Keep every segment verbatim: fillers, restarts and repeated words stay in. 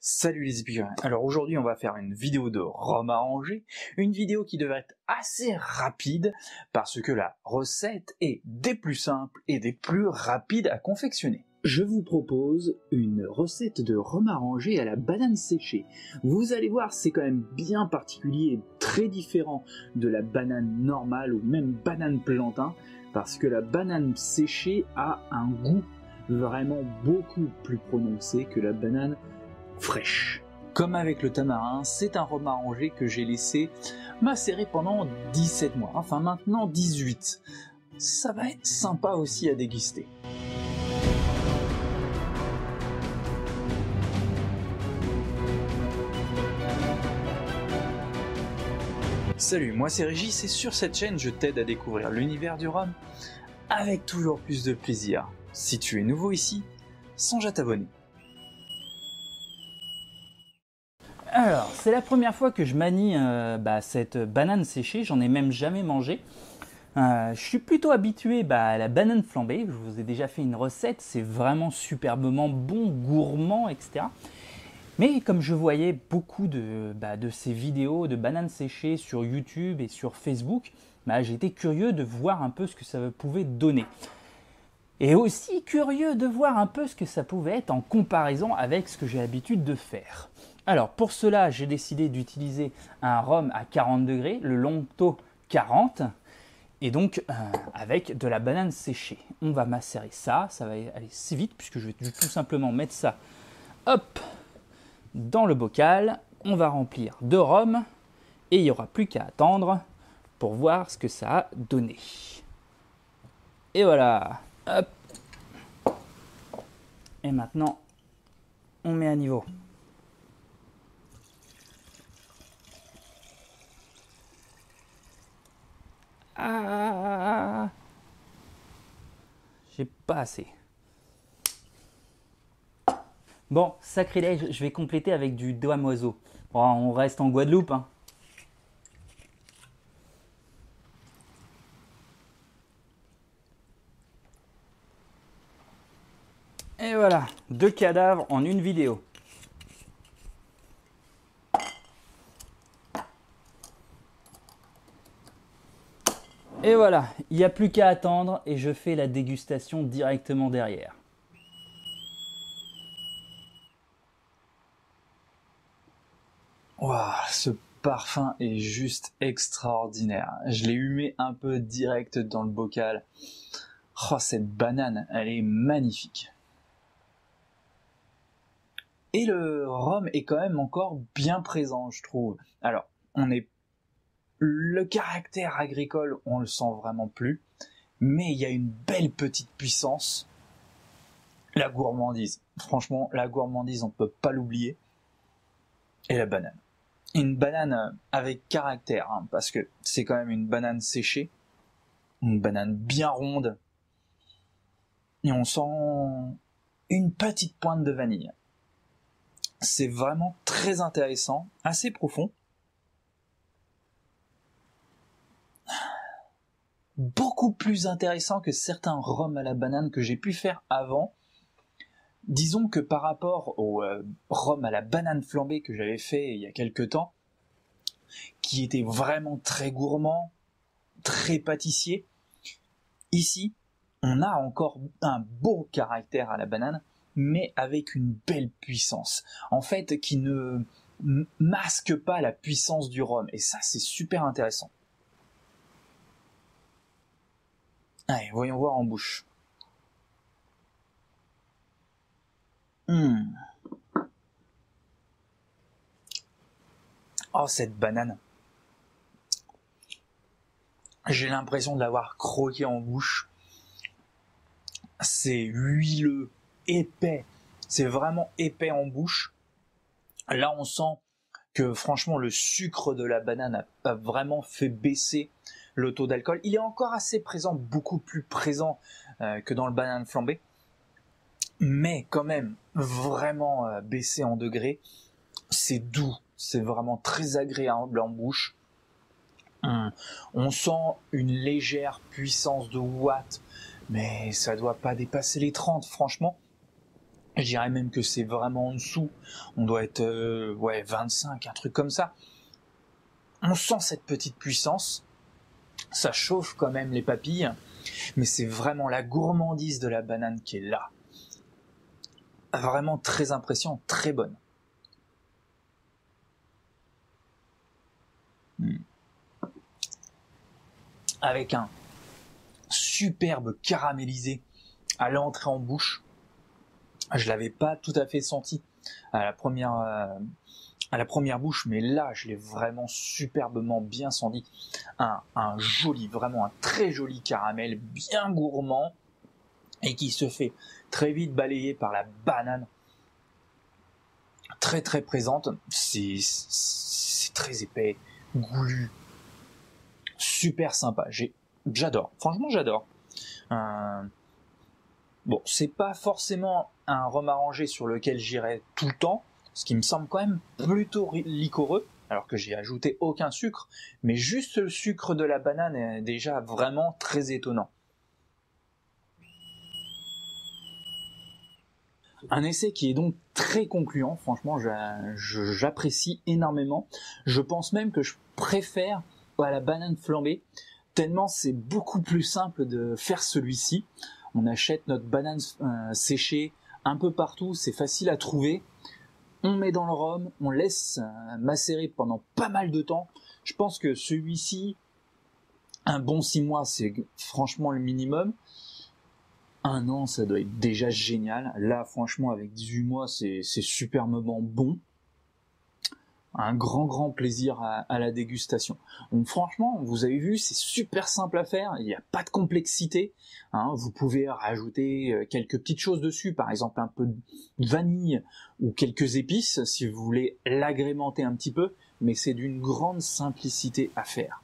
Salut les épicuriens. Alors aujourd'hui on va faire une vidéo de rhum arrangé, une vidéo qui devrait être assez rapide parce que la recette est des plus simples et des plus rapides à confectionner. Je vous propose une recette de rhum arrangé à la banane séchée. Vous allez voir, c'est quand même bien particulier et très différent de la banane normale ou même banane plantain parce que la banane séchée a un goût vraiment beaucoup plus prononcé que la banane fraîche. Comme avec le tamarin, c'est un rhum arrangé que j'ai laissé macérer pendant dix-sept mois, enfin maintenant dix-huit. Ça va être sympa aussi à déguster. Salut, moi c'est Régis et sur cette chaîne je t'aide à découvrir l'univers du rhum avec toujours plus de plaisir. Si tu es nouveau ici, songe à t'abonner. Alors, c'est la première fois que je manie euh, bah, cette banane séchée, j'en ai même jamais mangé. Euh, je suis plutôt habitué bah, à la banane flambée, je vous ai déjà fait une recette, c'est vraiment superbement bon, gourmand, et cetera. Mais comme je voyais beaucoup de, bah, de ces vidéos de bananes séchées sur YouTube et sur Facebook, bah, j'étais curieux de voir un peu ce que ça pouvait donner. Et aussi curieux de voir un peu ce que ça pouvait être en comparaison avec ce que j'ai l'habitude de faire. Alors pour cela, j'ai décidé d'utiliser un rhum à quarante degrés, le Longto quarante, et donc euh, avec de la banane séchée. On va macérer ça, ça va aller si vite puisque je vais tout simplement mettre ça, hop, dans le bocal. On va remplir de rhum et il n'y aura plus qu'à attendre pour voir ce que ça a donné. Et voilà. Hop. Et maintenant, on met à niveau. Ah, j'ai pas assez. Bon, sacrilège, je vais compléter avec du damoiseau. Bon, on reste en Guadeloupe, hein. Et voilà, deux cadavres en une vidéo. Et voilà, il n'y a plus qu'à attendre et je fais la dégustation directement derrière. Waouh, ce parfum est juste extraordinaire. Je l'ai humé un peu direct dans le bocal. Oh, cette banane, elle est magnifique. Et le rhum est quand même encore bien présent, je trouve. Alors, on est le caractère agricole, on le sent vraiment plus, mais il y a une belle petite puissance. La gourmandise, franchement, la gourmandise, on ne peut pas l'oublier. Et la banane. Une banane avec caractère, hein, parce que c'est quand même une banane séchée, une banane bien ronde, et on sent une petite pointe de vanille. C'est vraiment très intéressant, assez profond. Beaucoup plus intéressant que certains rhums à la banane que j'ai pu faire avant. Disons que par rapport au euh, rhum à la banane flambée que j'avais fait il y a quelques temps, qui était vraiment très gourmand, très pâtissier, ici, on a encore un beau caractère à la banane, mais avec une belle puissance. En fait, qui ne masque pas la puissance du rhum. Et ça, c'est super intéressant. Allez, voyons voir en bouche. Mmh. Oh, cette banane. J'ai l'impression de l'avoir croqué en bouche. C'est huileux, épais. C'est vraiment épais en bouche. Là, on sent que franchement, le sucre de la banane a, a vraiment fait baisser le taux d'alcool. Il est encore assez présent, beaucoup plus présent euh, que dans le banane flambé. Mais quand même, vraiment euh, baissé en degrés. C'est doux, c'est vraiment très agréable en bouche. Hum, on sent une légère puissance de watts, mais ça doit pas dépasser les trente, franchement. Je dirais même que c'est vraiment en dessous. On doit être euh, ouais, vingt-cinq, un truc comme ça. On sent cette petite puissance. Ça chauffe quand même les papilles. Mais c'est vraiment la gourmandise de la banane qui est là. Vraiment très impressionnante, très bonne. Hmm. Avec un superbe caramélisé à l'entrée en bouche. Je l'avais pas tout à fait senti à la première euh, à la première bouche, mais là je l'ai vraiment superbement bien senti. Un, un joli, vraiment un très joli caramel, bien gourmand, et qui se fait très vite balayer par la banane, très très présente. C'est c'est très épais, goulu, super sympa. J'ai j'adore, franchement j'adore. Euh, bon, c'est pas forcément un rhum arrangé sur lequel j'irai tout le temps, ce qui me semble quand même plutôt liquoreux, alors que j'ai ajouté aucun sucre, mais juste le sucre de la banane est déjà vraiment très étonnant. Un essai qui est donc très concluant, franchement j'apprécie énormément. Je pense même que je préfère à la banane flambée, tellement c'est beaucoup plus simple de faire celui-ci. On achète notre banane euh, séchée un peu partout, c'est facile à trouver. On met dans le rhum, on laisse euh, macérer pendant pas mal de temps. Je pense que celui-ci, un bon six mois, c'est franchement le minimum. Un an, ça doit être déjà génial. Là, franchement, avec dix-huit mois, c'est superbement bon. Un grand, grand plaisir à, à la dégustation. Donc franchement, vous avez vu, c'est super simple à faire. Il n'y a pas de complexité. Hein. Vous pouvez rajouter quelques petites choses dessus, par exemple un peu de vanille ou quelques épices, si vous voulez l'agrémenter un petit peu. Mais c'est d'une grande simplicité à faire.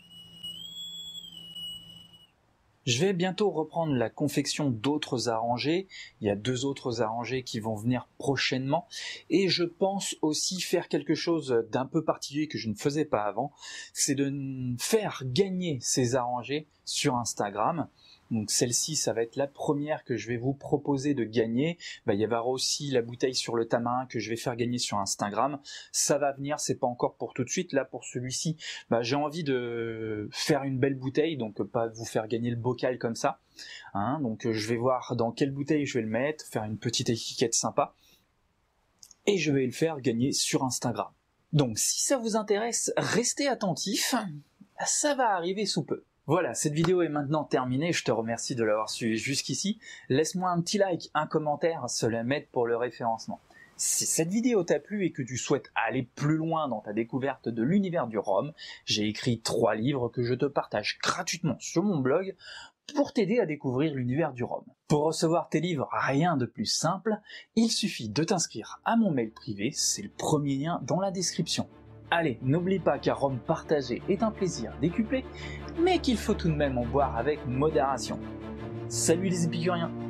Je vais bientôt reprendre la confection d'autres arrangés. Il y a deux autres arrangés qui vont venir prochainement. Et je pense aussi faire quelque chose d'un peu particulier que je ne faisais pas avant. C'est de faire gagner ces arrangés sur Instagram. Donc celle-ci, ça va être la première que je vais vous proposer de gagner. Bah, il y aura aussi la bouteille sur le tamarin que je vais faire gagner sur Instagram. Ça va venir, c'est pas encore pour tout de suite. Là, pour celui-ci, bah, j'ai envie de faire une belle bouteille, donc pas vous faire gagner le bocal comme ça. Hein, donc je vais voir dans quelle bouteille je vais le mettre, faire une petite étiquette sympa. Et je vais le faire gagner sur Instagram. Donc si ça vous intéresse, restez attentifs. Ça va arriver sous peu. Voilà, cette vidéo est maintenant terminée, je te remercie de l'avoir suivi jusqu'ici. Laisse-moi un petit like, un commentaire, cela m'aide pour le référencement. Si cette vidéo t'a plu et que tu souhaites aller plus loin dans ta découverte de l'univers du rhum, j'ai écrit trois livres que je te partage gratuitement sur mon blog pour t'aider à découvrir l'univers du rhum. Pour recevoir tes livres, rien de plus simple, il suffit de t'inscrire à mon mail privé, c'est le premier lien dans la description. Allez, n'oublie pas qu'un rhum partagé est un plaisir décuplé, mais qu'il faut tout de même en boire avec modération. Salut les épicuriens!